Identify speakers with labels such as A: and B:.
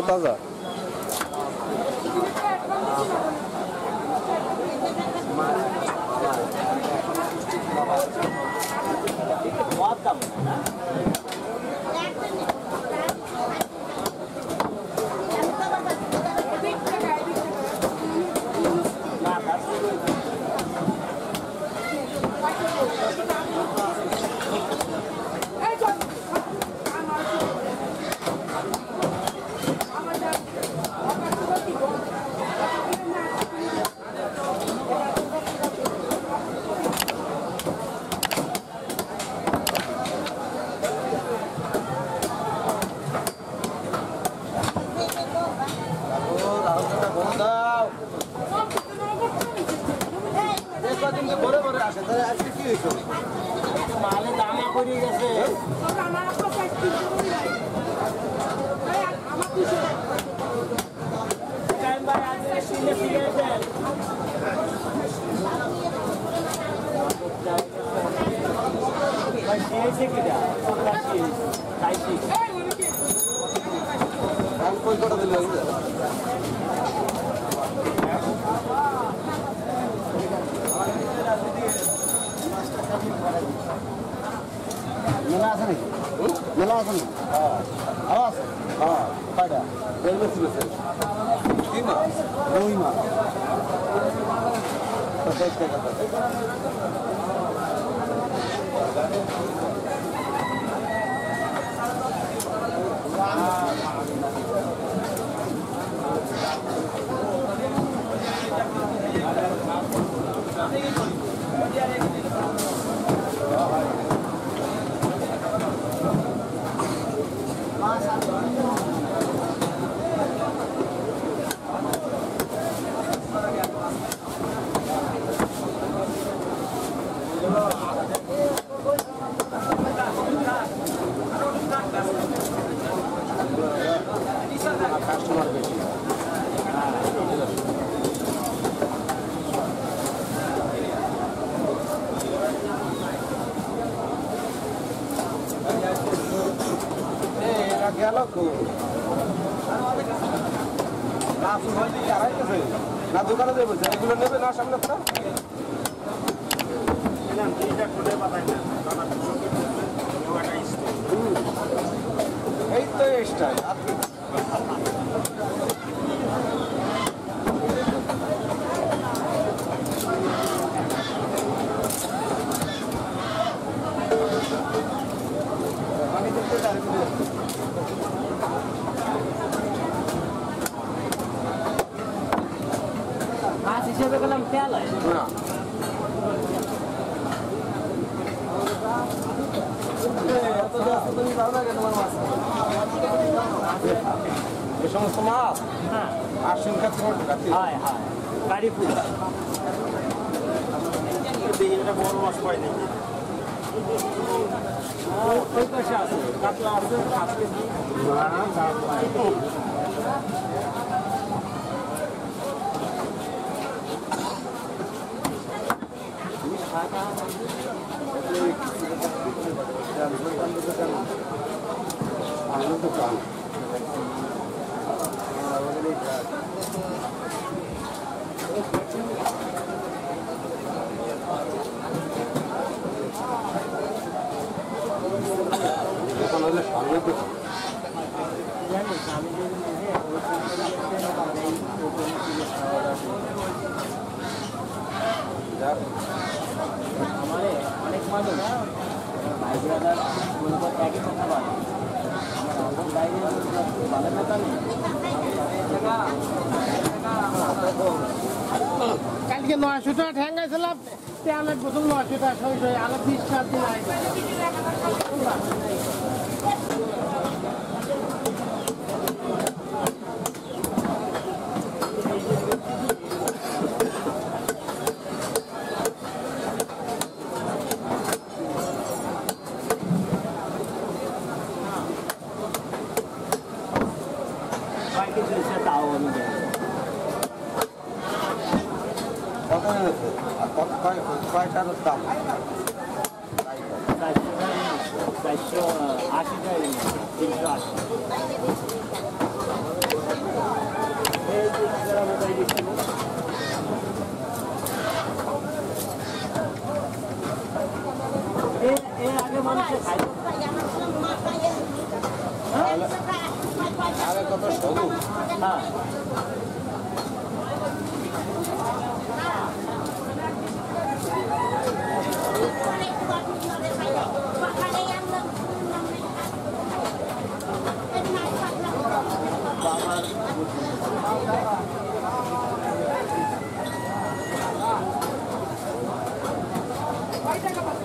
A: এখনো তাজা।
B: মেলা আছে নাকি? মেলা আছে নাকি? আরো আছে? হ্যাঁ কয়টা? দুই মাস কাস্টমার বেশি গেল না দোকানে দেবো এগুলো নেবে না সামনে এই তো স্টাইল
C: মাছ হিসেবে গেলাম তেল হয়
A: না এই সমস্ত মাছ
C: হ্যাঁ
A: আর সংখ্যা
C: হয় হয় গাড়ি ফুল
B: বড় মাছ পাই নাকি
C: ওই পাশে আছে কাতলা আছে 5 কেজি हमारे अनेक मालूम भाई ब्रदर उनको एक ही কথা বলে আমার বাইরে ভালো কথা নেই কালকে 900 টাকা ঠ্যাঙ্গাইছিলাম তেলের বোতল 900 টাকা সই সই আরো 20 দিন আগে
A: কয়টার দাম
C: 480 380 মানুষের খাই
A: আরে কত সবু
C: হ্যাঁ
D: Vai,